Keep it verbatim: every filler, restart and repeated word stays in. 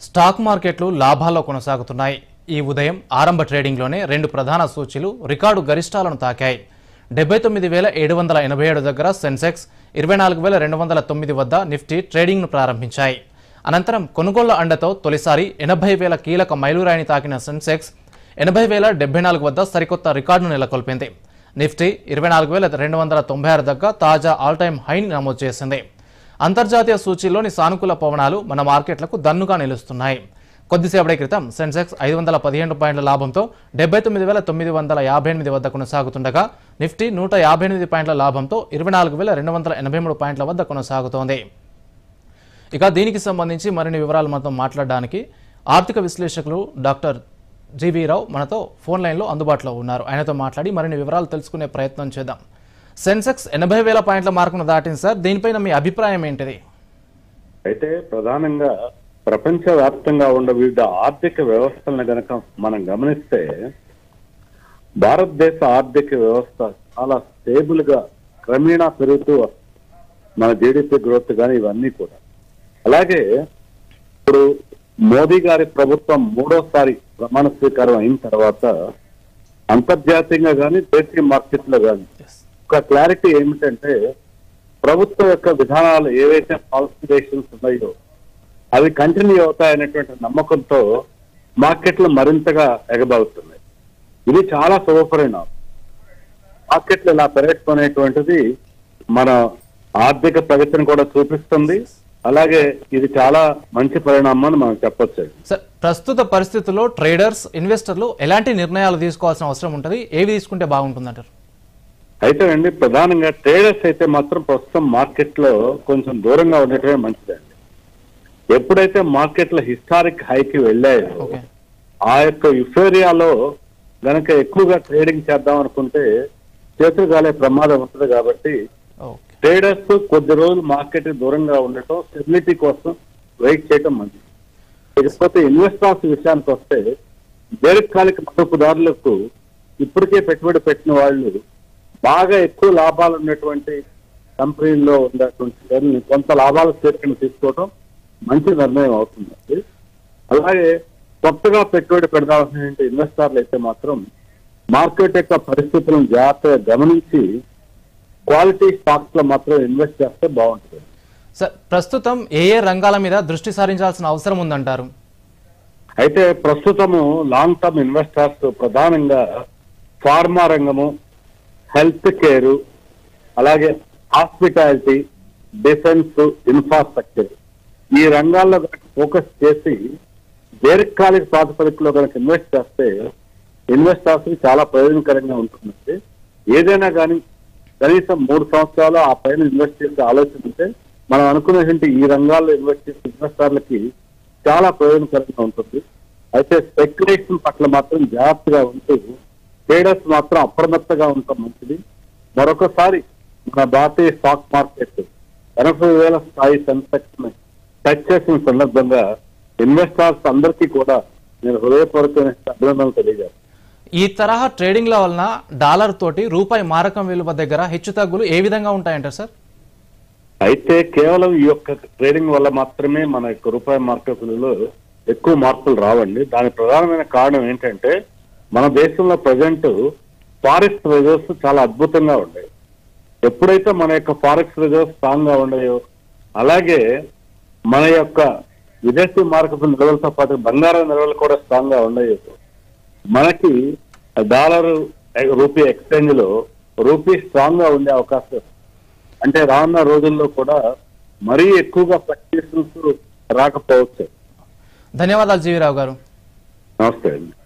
Stock మార్కెట్లు లాభాల్లో కొనసాగుతున్నాయి. ఈ ఉదయం ఆరంభ ట్రేడింగ్లోనే రెండు ప్రధాన సూచీలు రికార్డు గరిష్టాలను తాకాయి. డెబ్బై తొమ్మిది వేల ఏడు వందల ఎనభై ఏడు దగ్గర సెన్సెక్స్, ఇరవై నాలుగు వేల రెండు వందల తొమ్మిది వద్ద నిఫ్టీ ట్రేడింగ్ను ప్రారంభించాయి. అనంతరం కొనుగోళ్ల అండతో తొలిసారి ఎనభై వేల కీలక మైలురాయిని తాకిన సెన్సెక్స్ ఎనభై వేల డెబ్బై నాలుగు వద్ద సరికొత్త రికార్డును నెలకొల్పింది. నిఫ్టీ ఇరవై నాలుగు వేల రెండు వందల తొంభై ఆరు దగ్గర తాజా ఆల్ టైమ్ హైని నమోదు చేసింది. అంతర్జాతీయ సూచీల్లోని సానుకూల పవనాలు మన మార్కెట్లకు దన్నుగా నిలుస్తున్నాయి. కొద్దిసేపటి క్రితం సెన్సెక్స్ ఐదు వందల పదిహేను పాయింట్ల లాభంతో డెబ్బై తొమ్మిది వేల తొమ్మిది వందల యాభై ఎనిమిది వద్ద కొనసాగుతుండగా నిఫ్టీ నూట యాభై ఎనిమిది పాయింట్ల లాభంతో ఇరవై నాలుగు వేల రెండు వందల ఎనభై మూడు పాయింట్ల వద్ద కొనసాగుతోంది. ఇక దీనికి సంబంధించి మరిన్ని వివరాలు మనతో మాట్లాడడానికి ఆర్థిక విశ్లేషకులు డాక్టర్ జీవీ రావు మనతో ఫోన్ లైన్లో అందుబాటులో ఉన్నారు. ఆయనతో మాట్లాడి మరిన్ని వివరాలు తెలుసుకునే ప్రయత్నం చేద్దాం. సెన్సెక్స్ ఎనభై వేల పాయింట్ల మార్కును దాటింది సార్, దీనిపైన మీ అభిప్రాయం ఏంటిది? అయితే ప్రధానంగా ప్రపంచ వ్యాప్తంగా ఉన్న వివిధ ఆర్థిక వ్యవస్థలను గనక మనం గమనిస్తే భారతదేశ ఆర్థిక వ్యవస్థ చాలా స్టేబుల్ గా క్రమేణా పెరుగుతూ మన జీడిపి గ్రోత్ కానీ ఇవన్నీ కూడా. అలాగే ఇప్పుడు మోదీ గారి ప్రభుత్వం మూడోసారి ప్రమాణ స్వీకారం అయిన తర్వాత అంతర్జాతీయంగా కానీ దేశీయ మార్కెట్ లో కానీ ఒక క్లారిటీ ఏమిటంటే ప్రభుత్వం యొక్క విధానాలు ఏవైతే పాలసీ డెసిషన్స్ ఉన్నాయో అవి కంటిన్యూ అవుతాయనేటువంటి నమ్మకంతో మార్కెట్లు మరింతగా ఎగబాగుతున్నాయి. ఇది చాలా శుభపరిణామం. మార్కెట్లు ఇలా పెరగట్టుకునేటువంటిది మన ఆర్థిక ప్రగతిని కూడా చూపిస్తుంది. అలాగే ఇది చాలా మంచి పరిణామం అని మనం చెప్పొచ్చు. సార్, ప్రస్తుత పరిస్థితుల్లో ట్రేడర్స్, ఇన్వెస్టర్లు ఎలాంటి నిర్ణయాలు తీసుకోవాల్సిన అవసరం ఉంటుంది? ఏవి తీసుకుంటే బాగుంటుందంటారు? అయితే అండి, ప్రధానంగా ట్రేడర్స్ అయితే మాత్రం ప్రస్తుతం మార్కెట్ లో కొంచెం దూరంగా ఉండటమే మంచిదండి. ఎప్పుడైతే మార్కెట్లో హిస్టారిక్ హైకి వెళ్ళాయో ఆ యొక్క యుఫేరియాలో గనక ఎక్కువగా ట్రేడింగ్ చేద్దాం అనుకుంటే చేతులు కాలే ప్రమాదం ఉంటుంది. కాబట్టి ట్రేడర్స్ కొద్ది రోజులు మార్కెట్ దూరంగా ఉండటం, స్టెబిలిటీ కోసం వెయిట్ చేయడం మంచిది. లేకపోతే ఇన్వెస్టర్స్ విషయానికి వస్తే దీర్ఘకాలిక మదుపుదారులకు ఇప్పటికే పెట్టుబడి పెట్టిన వాళ్ళు బాగా ఎక్కువ లాభాలు ఉన్నటువంటి కంపెనీల్లో ఉన్నటువంటి కొంత లాభాల స్వీకరణ తీసుకోవడం మంచి నిర్ణయం అవుతుంది. అలాగే కొత్తగా పెట్టుబడి పెడదాల్సిన ఇన్వెస్టర్లు అయితే మాత్రం మార్కెట్ యొక్క పరిస్థితులను జాగ్రత్తగా గమనించి క్వాలిటీ స్టాక్స్ లో మాత్రం ఇన్వెస్ట్ చేస్తే బాగుంటుంది. సార్, ప్రస్తుతం ఏ ఏ రంగాల మీద దృష్టి సారించాల్సిన అవసరం ఉందంటారు? అయితే ప్రస్తుతము లాంగ్ టర్మ్ ఇన్వెస్టర్స్ ప్రధానంగా ఫార్మా రంగము, హెల్త్ కేరు, అలాగే హాస్పిటాలిటీ, డిఫెన్స్, ఇన్ఫ్రాస్ట్రక్చర్ ఈ రంగాల్లో కనుక ఫోకస్ చేసి దీర్ఘకాలిక ప్రాతిపదికలో కనుక ఇన్వెస్ట్ చేస్తే ఇన్వెస్టర్స్ చాలా ప్రయోజనకరంగా ఉంటుందండి. ఏదైనా కానీ కనీసం మూడు సంవత్సరాలు ఆ పైన ఇన్వెస్ట్ చేసే ఆలోచన ఉంటే మనం అనుకునేటువంటి ఈ రంగాల్లో ఇన్వెస్ట్ చేసే ఇన్వెస్టర్లకి చాలా ప్రయోజనకరంగా ఉంటుంది. అయితే స్పెక్యులేషన్ పట్ల మాత్రం జాగ్రత్తగా ఉంటూ ట్రేడర్స్ మాత్రం అప్రమత్తగా ఉండటం మంచిది. మరొకసారి మన భారతీయ స్టాక్ మార్కెట్ ఎనభై వేల స్థాయి సెన్సెక్స్ టచ్ చేసిన సందర్భంగా ఇన్వెస్టర్స్ అందరికీ కూడా నేను హృదయపూర్వకమైన అభినందనలు తెలియజేస్తాను. ఈ తరహా ట్రేడింగ్ల వలన డాలర్ తోటి రూపాయి మారకం విలువ దగ్గర హెచ్చు తగ్గులు ఏ విధంగా ఉంటాయంటారు సార్? అయితే కేవలం ఈ యొక్క ట్రేడింగ్ వల్ల మాత్రమే మన యొక్క రూపాయి మార్కెట్ విలువలో ఎక్కువ మార్పులు రావండి. దానికి ప్రధానమైన కారణం ఏంటంటే మన దేశంలో ప్రజెంట్ ఫారెక్స్ రిజర్వ్స్ చాలా అద్భుతంగా ఉన్నాయి. ఎప్పుడైతే మన యొక్క ఫారెక్స్ రిజర్వ్స్ స్ట్రాంగ్ గా ఉన్నాయో అలాగే మన యొక్క విదేశీ మార్కెట్ నిల్వలతో పాటు బంగారం నిల్వలు కూడా స్ట్రాంగ్ గా ఉన్నాయో మనకి డాలర్ రూపీ ఎక్స్చేంజ్ లో రూపీ స్ట్రాంగ్ గా ఉండే అవకాశం, అంటే రానున్న రోజుల్లో కూడా మరీ ఎక్కువగా ఫ్లక్చుయేషన్స్ రాకపోవచ్చు. ధన్యవాదాలు జీవీరావు గారు. నమస్తే అండి.